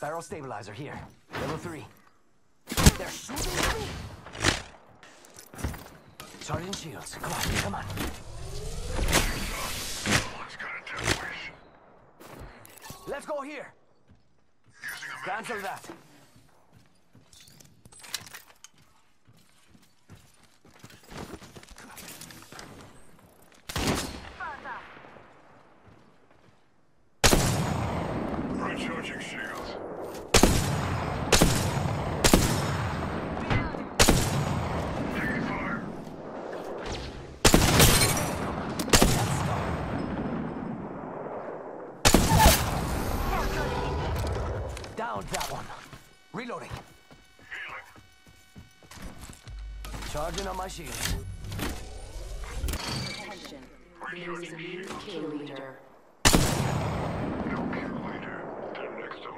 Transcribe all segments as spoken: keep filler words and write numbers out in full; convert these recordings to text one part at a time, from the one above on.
Barrel stabilizer here. Level three. They're shooting at me? Charging shields. Come on, come on. Let's go here. Cancel that. Recharging shields. Taking fire. Down that one. Reloading. Healing. Charging on my shield. Attention. There is a new kill leader. No kill leader. They're next to my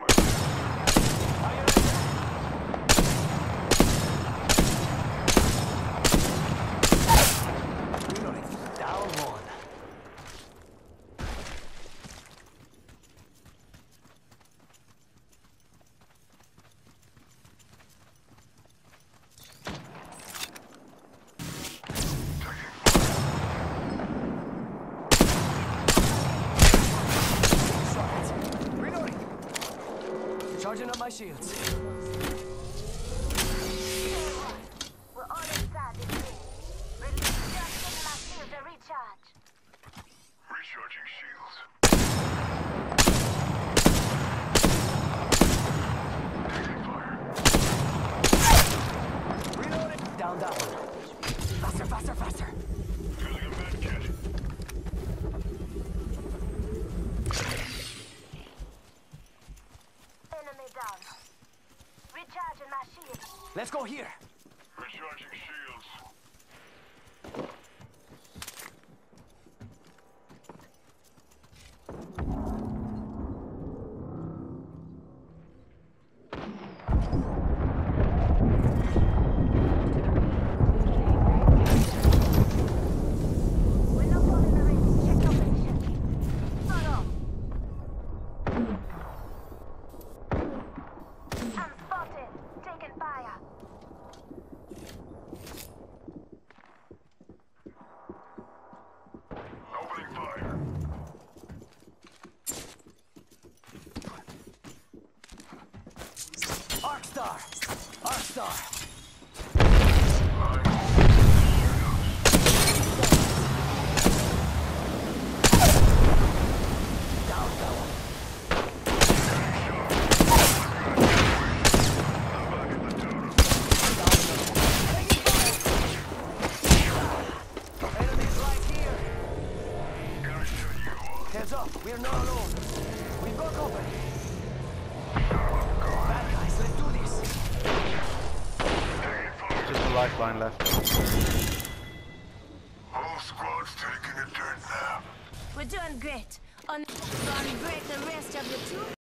Reloading. Down one. Charging up my shields. We're all inside this thing. Release just getting my shields to recharge. recharging shields. Taking fire. Reloading. Down that one. Faster, faster, faster. Using a med kit. Enemy down. Recharging my shield. Let's go here. Recharging shields. We're not holding the range. Check your position. Follow. I'm spotted. Taking fire. Opening fire. Arc Star. Arc Star. Down that one. Enemies right here. Gonna shut you up. Heads up. We're not alone. We've got company. Bad guys, let's do this. Just a lifeline left. Whole squad's taking a dirt nap. We're doing great. On, on break the rest of the two.